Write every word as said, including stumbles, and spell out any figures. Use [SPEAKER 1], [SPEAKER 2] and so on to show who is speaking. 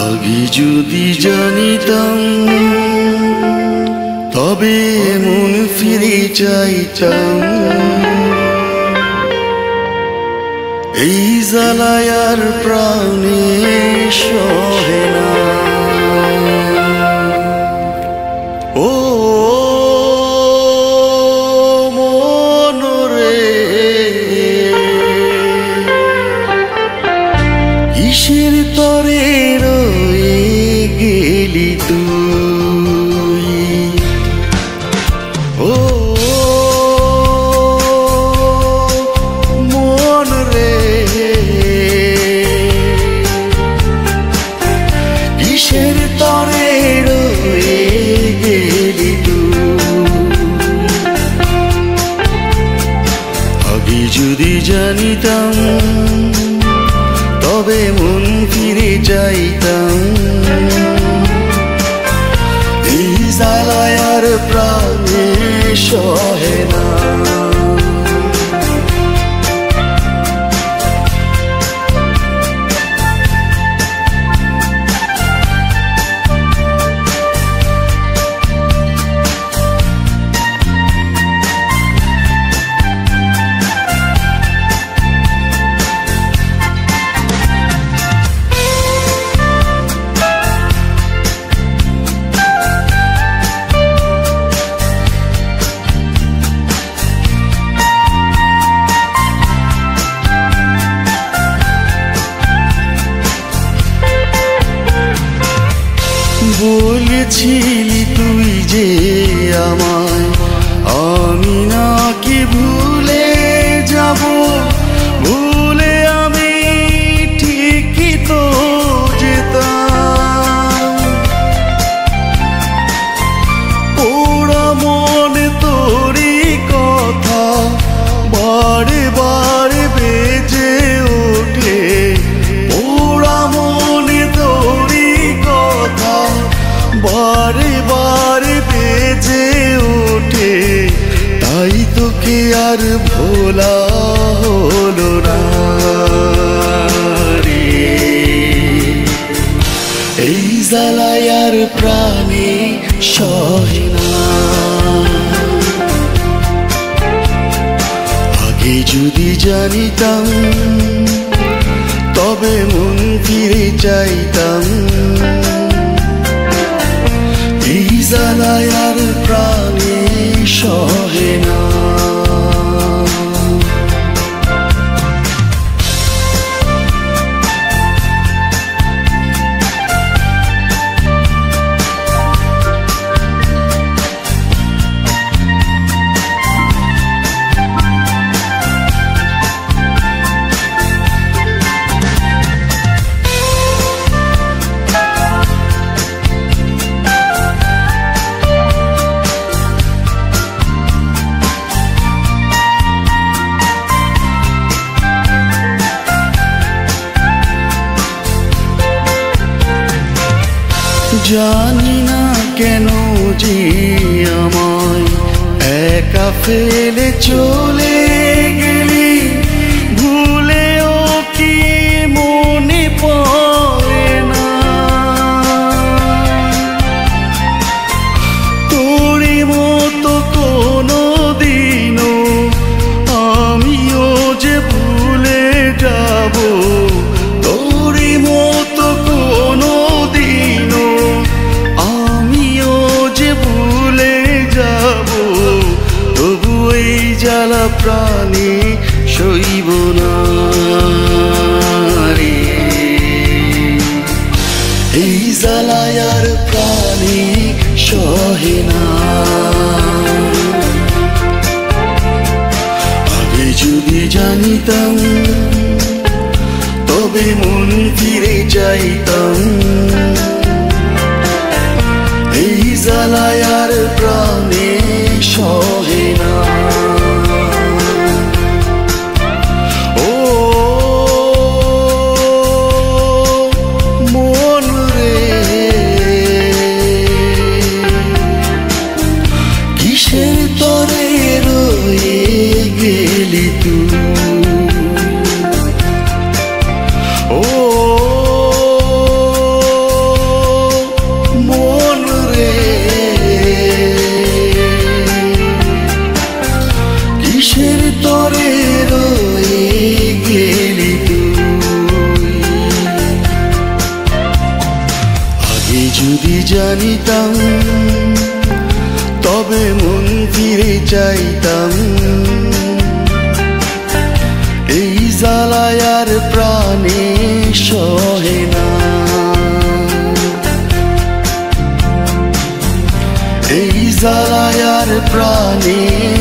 [SPEAKER 1] আগে যদি জানিতাম তবে মন ফিরে চাইতাম, এই জ্বালায় আর প্রাণে সহে না। ও মন রে, কিসের তরে রয়ে গেলি তুই? ও মন রে, কিসের তরে রয়ে গেলি তুই? আগে যদি জানিতাম তবে মন ফিরে চাইতাম, এই জ্বালায় আর প্রাণে সহে না। বলেছিলি তুই যে আমায়, আমি নাকি ভুলে যাব, ভুলে আমি ঠিকই তো যেতাম। ওরা মনে তোরই কথা বারে বারে বেজে ওঠে, ওরা মনে তোরই কথা বারে বারে বেজে ওঠে, তাই তোকে আর ভোলা হলো না রে। এই জ্বালায় আর প্রাণে সহে না। আগে যদি জানিতাম তবে মন ফিরে চাইতাম, এই জ্বালায় আর প্রাণে সহে না। জানি না কেন যে আমায় একা ফেলে চলে গেলি, ভুলেও কি মনে পড়ে না তোরই মতো কোনো দিনও আমিও যে ভুলে যাব, তোরই মতো কোনো দিনও আমিও যে ভুলে যাব, তবু এই জ্বালা প্রাণে সইব না রে। এই জ্বালায় আর প্রাণে সহে না। আগে যদি জানিতাম তবে মন ফিরে চাইতাম, এই জ্বালায় আর প্রাণে সহে না। ও মন রে, কিসের তরে রয়ে গেলি তুই? ও জানিতাম তবে মন ফিরে চাইতাম এই জ্বালায় আর প্রাণে সহে না এই জ্বালায় আর প্রাণে